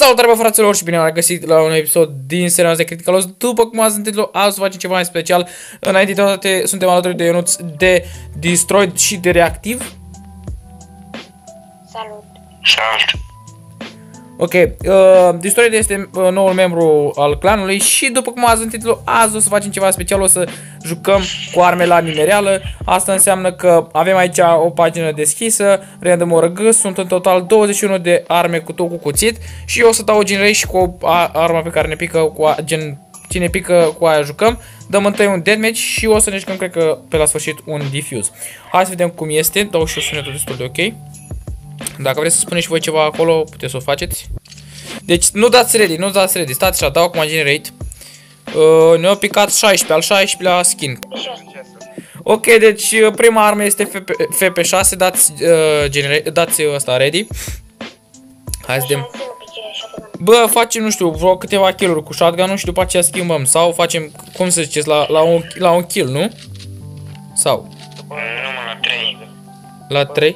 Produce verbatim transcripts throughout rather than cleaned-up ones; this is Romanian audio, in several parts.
Salutare, bă, fraților, și bine am găsit la un episod din seria noastră de Critical Loss. După cum ați întâlnit, azi facem ceva mai special. Înainte de toate, suntem alături de Ionuț de Destroyed și de Reactiv. Salut! Salut! Ok, uh, Destroyed este uh, noul membru al clanului și după cum ați întâlnit, azi o să facem ceva special, o să jucăm cu arme la mine reală. Asta înseamnă că avem aici o pagină deschisă, Random O R G, sunt în total douăzeci și unu de arme cu tot cu cuțit și eu o să dau generate și cu arma pe care ne pică, cu a, gen, cine pică cu aia jucăm. Dăm întâi un deathmatch și o să ne jucăm, cred că pe la sfârșit, un diffuse. Hai să vedem cum este, dau și o sunetul destul de ok. Dacă vreți să spuneți și voi ceva acolo, puteți să o faceți. Deci nu dați ready, nu dați ready, stați așa, dau acum generate. uh, Ne-au picat șaisprezece, al șaisprezecelea skin. Ok, deci prima armă este F P șase, dați, uh, generate, dați ăsta ready. Hai să vedem. Bă, facem, nu știu, vreo câteva kill-uri cu shotgun-ul și după aceea schimbăm. Sau facem, cum să ziceți, la, la, un, la un kill, nu? Sau? Numai la trei. La trei?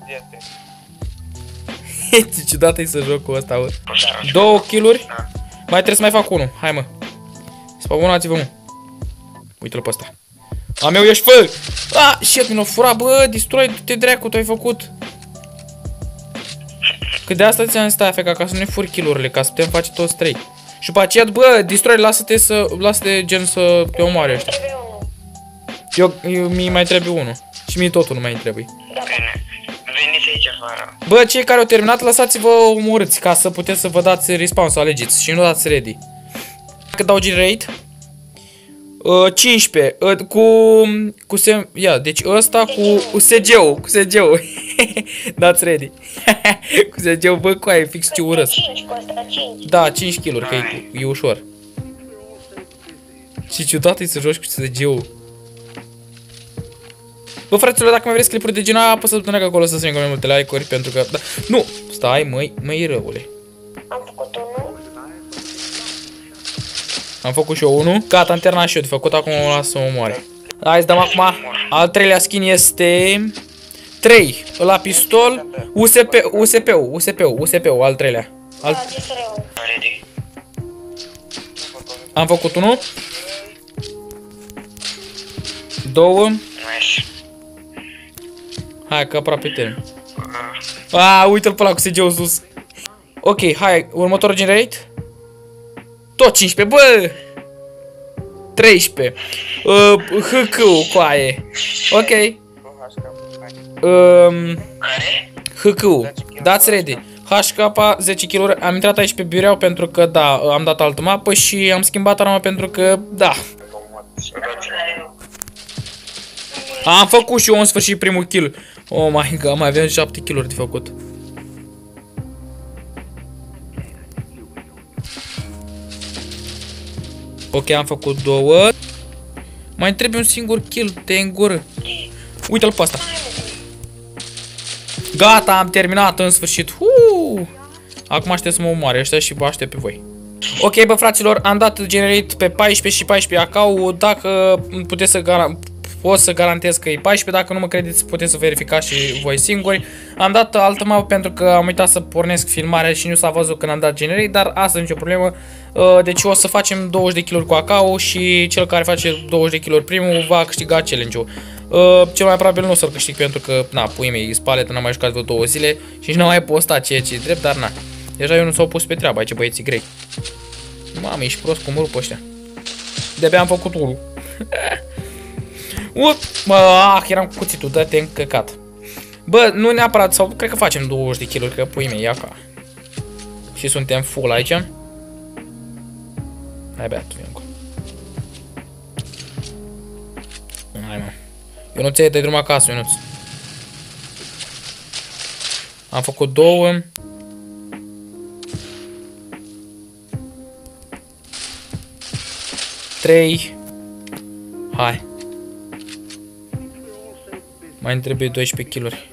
Ce ciudat e să joc cu ăsta, bă. Două kill-uri. Mai trebuie să mai fac unul. Hai, mă. Spavonați-vă, mă. Uite-l pe ăsta. A meu, ești fă! Ah, shit, mi l-a furat, bă, Destroy, du-te dracu, tu ai făcut. Că de asta ți-am zis, stai, feca, ca să nu-i furi kill-urile, ca să putem face toți trei. Și după aceea, bă, Destroy, lasă-te să, lasă-te gen să te omoare ăștia. Eu, eu, mi mai trebuie unul. Și mie totul nu mai trebuie. Veniți aici afară. Bă, cei care au terminat, lăsați-vă omorâți ca să puteți să vă dați respawn, să alegeți și nu dați ready. Că dau generate uh, cincisprezece uh, cu cu sem ia, deci ăsta cu, cu S G-ul, cu S G-ul. Dați ready. Cu S G-ul, bă, cu aia, fix ce urăsc. Da, cinci kill-uri, că e, e ușor. Și ciudat e să joci cu S G-ul. Bă, fraților, dacă mai vreți clipuri de genul, apăsați butonul acolo să strângă mai multe like-uri, pentru că... Da, nu! Stai, măi, măi, răule. Am făcut unul. Am făcut și eu unul. Gata, am terminat și eu de făcut, acum o las să mă moare. Hai să dăm acum. Al treilea skin este... trei. La pistol. U S P, U S P-ul, U S P-ul, U S P-ul, al treilea. Al... Am făcut unul. Două. Hai că aproape termin. Aaa, uite-l pe ăla cu S G-ul sus. Ok, hai, următorul generate. Tot cincisprezece, bă! treisprezece. uh, H Q-ul cu aie. Ok. um, H Q-ul. Dați ready. H K, zece kill-uri. Am intrat aici pe bireau pentru că, da, am dat altă mapă și am schimbat arma pentru că, da. Am făcut și eu în sfârșit primul kill. Oh my god, mai avem șapte kill-uri de făcut. Ok, am făcut două. Mai trebuie un singur kill, te în gură. Uite-l pe ăsta. Gata, am terminat în sfârșit. Uu! Acum aștept să mă omoare ăștia și vă aștept pe voi. Ok, bă, fraților, am dat generate pe paisprezece și paisprezece account. Dacă puteți să garantați, pot să garantez că e paisprezece, dacă nu mă credeți puteți să verificați și voi singuri. Am dat altă mapă pentru că am uitat să pornesc filmarea și nu s-a văzut când am dat generate, dar asta nicio problemă. Deci o să facem douăzeci de kill-uri cu A K-ul și cel care face douăzeci de kill-uri primul va câștiga challenge-ul. Cel mai probabil nu o să-l câștig pentru că, na, puii mei, spaletă, n-am mai jucat vreo două zile și n-am mai postat ceea ce e drept, dar na. Deja eu nu s-au pus pe treabă aici băieții grei. Mamă, ești prost cum rup ăștia. De-abia am făcut unul. Uh, bă, ah, eram cu cuțitul, dă-te încăcat. Bă, nu neapărat, sau cred că facem douăzeci de kill-uri, că puii mei, ia ca. Și suntem full aici. Hai bea, tu vin cu. Hai, mă. Ionuț, dai drum acasă, Ionuț. Am făcut două. Trei. Hai. Mai îmi trebuie doisprezece kill-uri.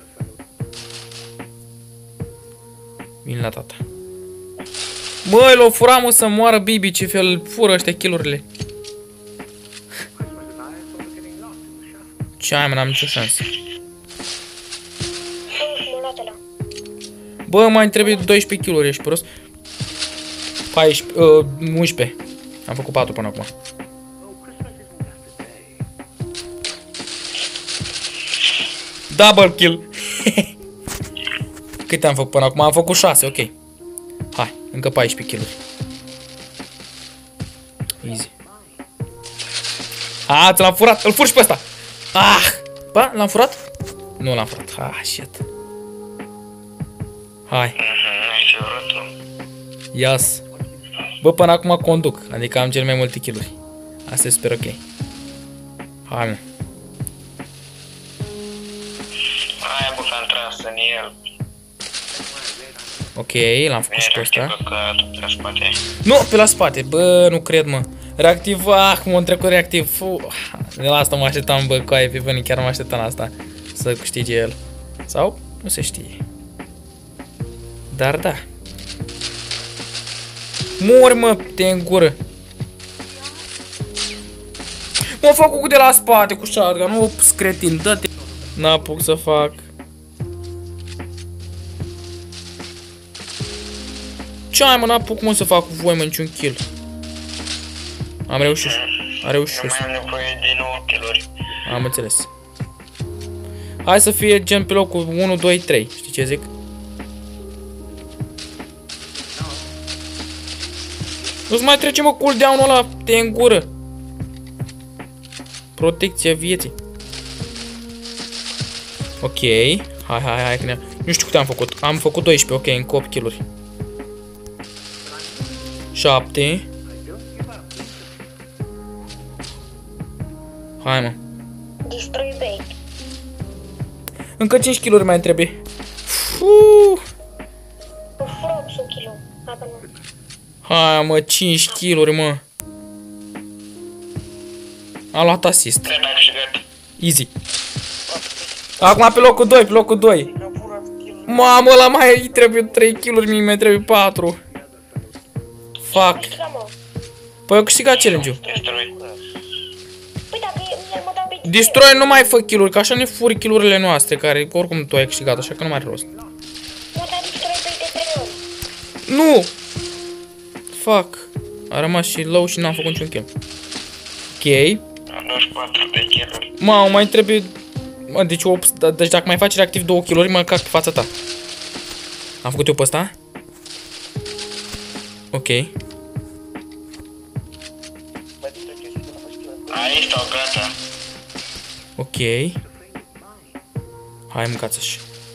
Vin la tata. Măi, l-o fura, mă, să moară Bibi, ce fel fură ăștia kill-urile. Ce ai, mă, n-am nicio șansă. Bă, mai îmi trebuie doisprezece kill-uri, ești prost. paisprezece, uh, unsprezece. Am făcut patru până acum. Double kill. Câte am făcut până acum? Am făcut șase, ok. Hai, încă paisprezece kill-uri. Easy. Ah, ți l-am furat, îl fur și pe ăsta. Ah, ba, l-am furat? Nu l-am furat, ah, shit. Hai. Yes. Bă, până acum conduc, adică am cel mai multe kill-uri. Asta e super ok. Hai, mă. Hai, bă, că-am tras în el. Ok, l-am făcut și pe ăsta. Pe la spate. Nu, pe la spate, bă, nu cred, mă. Reactiv, ah, cum am trecut reactiv. Fu. De la asta mă așteptam, bă, coaie, pe bănii, chiar mă așteptam la asta. Să câștige el. Sau? Nu se știe. Dar da. Mori, mă, te în gură. M-a făcut de la spate cu shotgun, nu scretin, dă-te. N-apuc să fac. Ce ai, mă, n-apuc, mă, să fac cu voi, mă, niciun kill. Am reușit. Am reușit. Nu mai am nevoie de nouă kill-uri. Am înțeles. Hai să fie gen pe locul unu, doi, trei. Știi ce zic? Nu-ți mai trece, mă, cooldown-ul ăla, te în gură. Protecția vieții. Ok. Hai, hai, hai, hai. Nu știu câte am făcut. Am făcut doisprezece, ok, încă opt kill-uri. șapte. Hai, mă. Destroy bait. Încă cinci kill-uri mai trebuie. Fuuu. Fură opt kilo. Apă nu. Hai, mă, cinci kill-uri, mă. Am luat assist. Trebuie a câștigat. Easy. Acum pe locul doi, pe locul doi. Mamă, la mai trebuie trei kill-uri, mie mai trebuie patru. Fuck. Păi eu câștigat challenge-ul. Destroy. Păi dacă el mă dau bait. Destroy, nu mai fă kill-uri, că așa ne furi kill-urile noastre, care oricum tu ai câștigat, așa că nu mai are rost. Mă dau destroy bait de trei ori. Nu! Fuck. A rămas și low și n-am făcut niciun kill. Ok. Am douăzeci și patru de kill-uri. Mamă, mai trebuie... Mă, deci, opt, deci dacă mai faci reactiv două kill-uri, mă cac pe fața ta. Am făcut eu pe ăsta? Ok. Aici stau, gata. Ok. Hai, mâncați-și.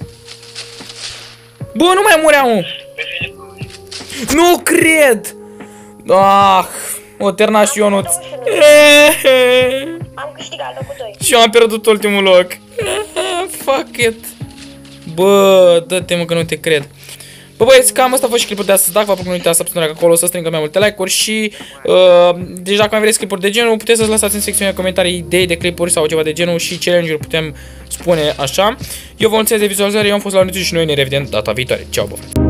Bă, nu mai muream, mă! Nu cred! Ah, o terna și Ionuț. Am câștigat locul doi. Și eu am pierdut ultimul loc. Fuck it. Bă, dă-te, mă, că nu te cred. Bă, băieți, cam asta a fost și clipul de astăzi. Dacă vă plăcut, nu uitați să apăsați acolo, să strângă mai multe like-uri și uh, deci dacă mai vreți clipuri de genul, puteți să-ți lăsați în secțiunea de comentarii idei de clipuri sau ceva de genul și challenge-uri, putem spune așa. Eu vă mulțumesc de vizualizare, eu am fost la Ionuț și noi ne revedem data viitoare. Ceau, bă!